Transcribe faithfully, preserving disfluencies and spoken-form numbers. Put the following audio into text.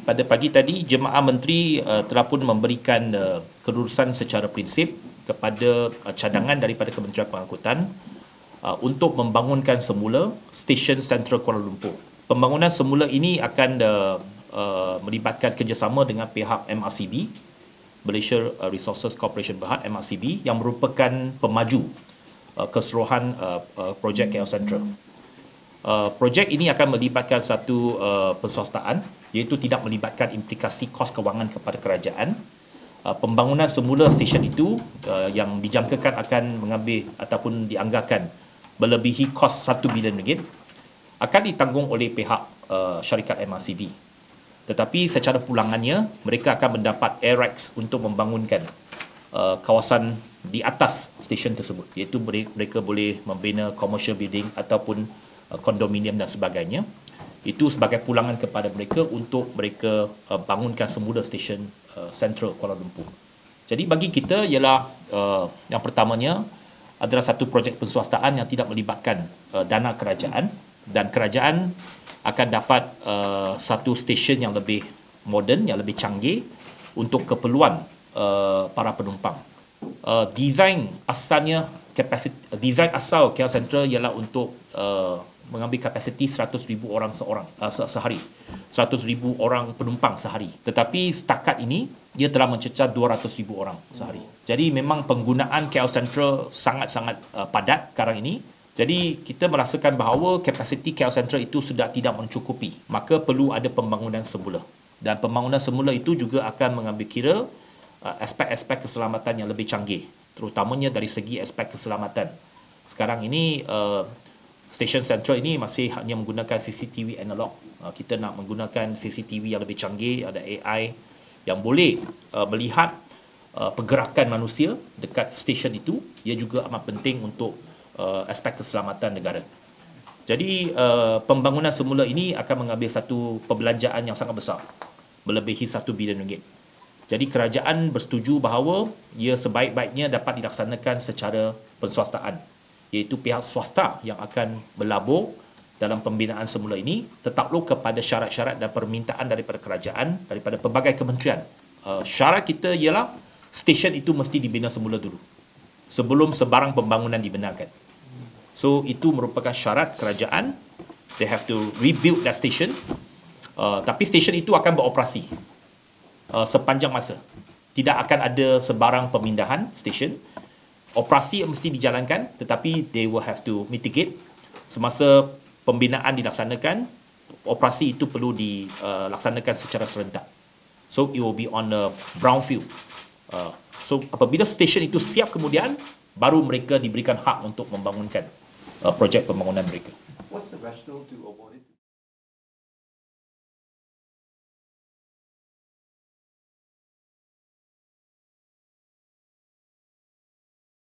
pada pagi tadi Jemaah Menteri uh, telah pun memberikan uh, kelulusan secara prinsip kepada uh, cadangan daripada Kementerian Pengangkutan uh, untuk membangunkan semula stesen Sentral Kuala Lumpur. Pembangunan semula ini akan uh, uh, melibatkan kerjasama dengan pihak M R C B, Malaysia Resources Corporation Berhad, M R C B, yang merupakan pemaju uh, keseluruhan uh, uh, projek K L Sentral. Uh, projek ini akan melibatkan satu uh, perswastaan, iaitu tidak melibatkan implikasi kos kewangan kepada kerajaan. Uh, pembangunan semula stesen itu uh, yang dijangkakan akan mengambil ataupun dianggarkan melebihi kos satu bilion ringgit akan ditanggung oleh pihak uh, syarikat M R C B. Tetapi secara pulangannya, mereka akan mendapat air rights untuk membangunkan uh, kawasan di atas stesen tersebut, iaitu mereka boleh membina commercial building ataupun kondominium dan sebagainya. Itu sebagai pulangan kepada mereka untuk mereka uh, bangunkan semula stesen uh, Sentral Kuala Lumpur. Jadi bagi kita ialah uh, yang pertamanya adalah satu projek perswastaan yang tidak melibatkan uh, dana kerajaan, dan kerajaan akan dapat uh, satu stesen yang lebih moden, yang lebih canggih untuk keperluan uh, para penumpang. Uh, design asalnya kapasiti, design asal K L Sentral ialah untuk uh, mengambil kapasiti seratus ribu orang seorang uh, sehari, seratus ribu orang penumpang sehari. Tetapi setakat ini dia telah mencecah dua ratus ribu orang sehari. Jadi memang penggunaan K L Sentral sangat-sangat uh, padat sekarang ini. Jadi kita merasakan bahawa kapasiti K L Sentral itu sudah tidak mencukupi. Maka perlu ada pembangunan semula. Dan pembangunan semula itu juga akan mengambil kira uh, aspek-aspek keselamatan yang lebih canggih, terutamanya dari segi aspek keselamatan. Sekarang ini uh, stesen Sentral ini masih hanya menggunakan C C T V analog. Uh, kita nak menggunakan C C T V yang lebih canggih, ada A I yang boleh uh, melihat uh, pergerakan manusia dekat stesen itu. Ia juga amat penting untuk uh, aspek keselamatan negara. Jadi uh, pembangunan semula ini akan mengambil satu perbelanjaan yang sangat besar, melebihi satu bilion ringgit. Jadi kerajaan bersetuju bahawa ia sebaik-baiknya dapat dilaksanakan secara perswastaan, iaitu pihak swasta yang akan berlabur dalam pembinaan semula ini, tetakluk kepada syarat-syarat dan permintaan daripada kerajaan, daripada pelbagai kementerian. Uh, syarat kita ialah stesen itu mesti dibina semula dulu, sebelum sebarang pembangunan dibenarkan. So itu merupakan syarat kerajaan. They have to rebuild that station. Uh, tapi stesen itu akan beroperasi uh, sepanjang masa. Tidak akan ada sebarang pemindahan stesen. Operasi mesti dijalankan, tetapi they will have to mitigate. Semasa pembinaan dilaksanakan, operasi itu perlu dilaksanakan uh, secara serentak. So it will be on a brownfield. Uh, so apabila stesen itu siap kemudian, baru mereka diberikan hak untuk membangunkan uh, projek pembangunan mereka. What's the rationale to award it?